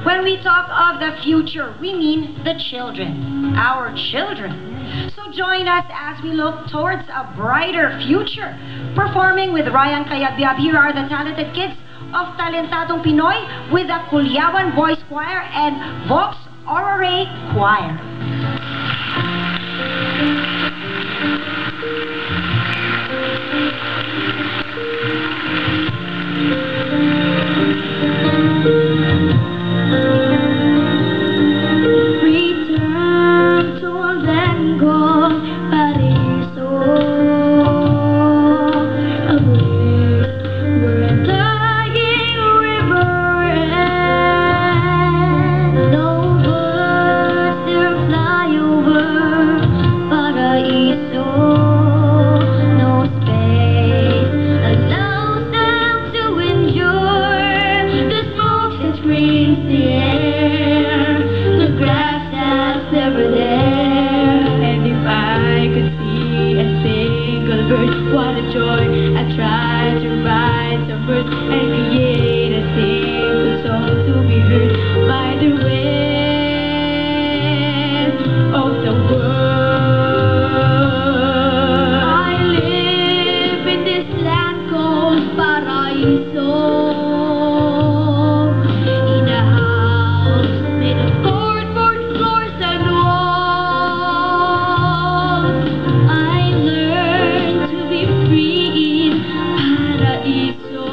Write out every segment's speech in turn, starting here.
When we talk of the future, we mean the children, our children. So join us as we look towards a brighter future. Performing with Ryan Cayabyab, here are the talented kids of Talentadong Pinoy with the Cayabyab Boys Choir and Vox Aurore Choir. What a joy, I try to write some verse and create a simple song to be heard by the rest of the world. I live in this land called Paraiso, in a house made of cardboard floors and walls. I learned to be free in Paraiso,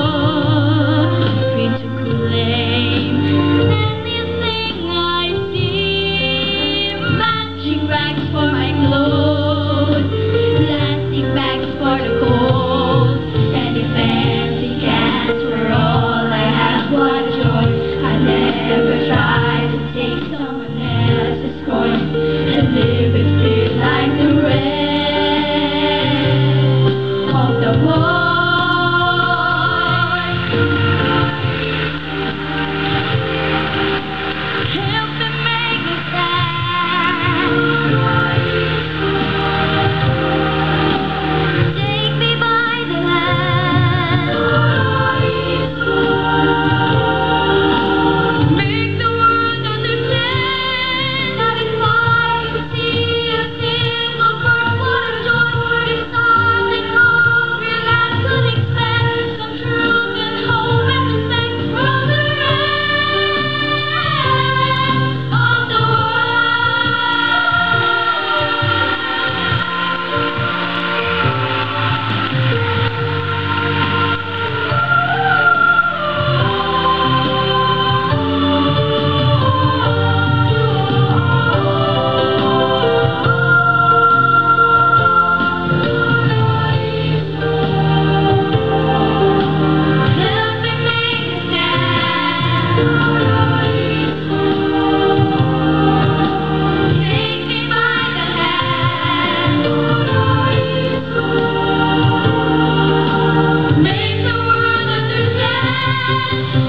free to claim anything I see. Matching rags for my clothes, plastic bags for the cold, and if fancy cats were all I have. What joy! I never tried to take someone else's coin and live it free like the rest of the world. Help me make me stand. Take me by the hand. Make the world understand that if I could see a single bird, what a joy! If stars and hungry land could expect some truth and hope and respect from the rest of the Help me make a stand. Take me by the hand. Make the world understand